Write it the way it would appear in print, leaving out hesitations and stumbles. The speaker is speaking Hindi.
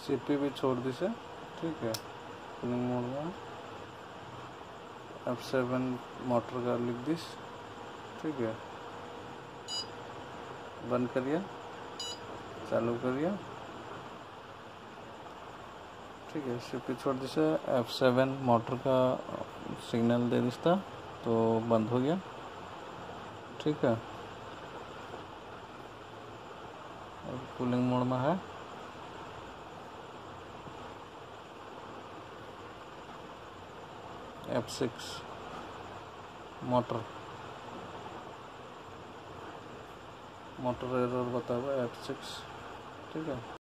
सीपी भी छोड़ दी से, ठीक है। कूलिंग मोड में F7 मोटर का लिख दिस, ठीक है। बंद करिए, चालू करिए, ठीक है। सीपी छोड़ दी से F7 मोटर का सिग्नल दे दिया तो बंद हो गया, ठीक है। कूलिंग मोड में है। F6 मोटर एरर बता हुआ F6, ठीक है।